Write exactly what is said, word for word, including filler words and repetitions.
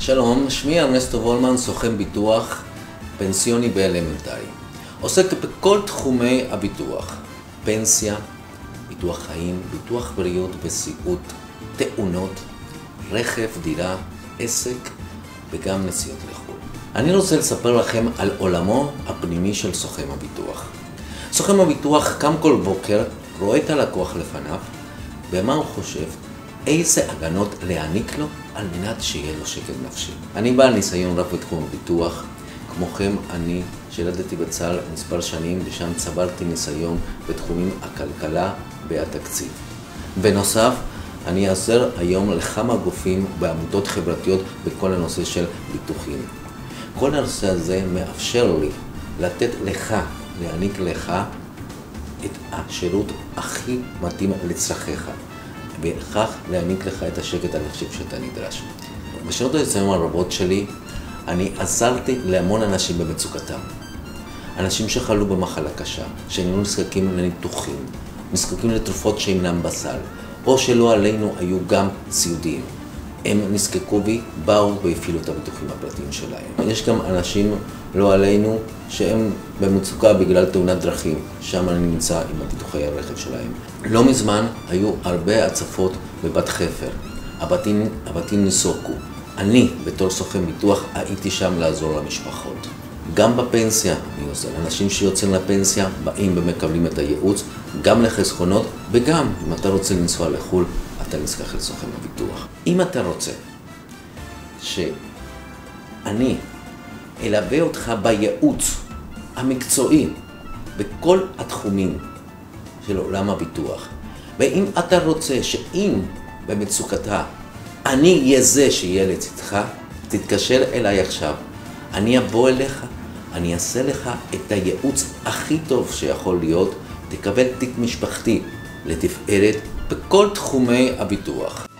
שלום, שמי ארנסטו וולמן, סוכן ביטוח פנסיוני באלמנטרי. עוסק בכל תחומי הביטוח, פנסיה, ביטוח חיים, ביטוח בריאות וסיעוד, תאונות, רכב, דירה, עסק וגם נסיעות לחו"ל. אני רוצה לספר לכם על עולמו הפנימי של סוכן הביטוח. סוכן הביטוח קם כל בוקר, רואה את הלקוח לפניו, ומה הוא חושב? איזה הגנות להעניק לו על מנת שיהיה לו שקט נפשי. אני בעל ניסיון רב בתחום הביטוח, כמוכם אני שירתתי בצה"ל מספר שנים ושם צברתי ניסיון בתחומים הכלכלה והתקציב. בנוסף, אני עוזר היום לכמה גופים בעמותות חברתיות בכל הנושא של ביטוחים. כל הנושא הזה מאפשר לי לתת לך, להעניק לך את השירות הכי מתאים לצרכיך. וכך להעניק לך את השקט הנחשב שאתה נדרש. בשנות הניסיון הרבות שלי, אני עזרתי להמון אנשים במצוקתם. אנשים שחלו במחלה קשה, שהיו נזקקים לניתוחים, נזקקים לתרופות שאינם בסל, או שלא עלינו היו גם סיעודיים. הם נזקקו בי, באו והפעילו את הביטוחים הפרטיים שלהם. יש גם אנשים לא עלינו שהם במצוקה בגלל תאונת דרכים, שם אני נמצא עם הביטוחי הרכב שלהם. לא מזמן היו הרבה הצפות בבת חפר, הבתים, הבתים נסוקו. אני בתור סוכן ביטוח הייתי שם לעזור למשפחות. גם בפנסיה אני עוזר, אנשים שיוצאים לפנסיה באים ומקבלים את הייעוץ, גם לחסכונות וגם אם אתה רוצה לנסוע לחו"ל, אתה נזקק לסוכן הביטוח. אם אתה רוצה שאני אלווה אותך בייעוץ המקצועי בכל התחומים של עולם הביטוח, ואם אתה רוצה שאם במצוקתה אני אהיה זה שיהיה לצדך, תתקשר אליי עכשיו, אני אבוא אליך, אני אעשה לך את הייעוץ הכי טוב שיכול להיות, תקבל תיק משפחתי לתפארת בכל תחומי הביטוח.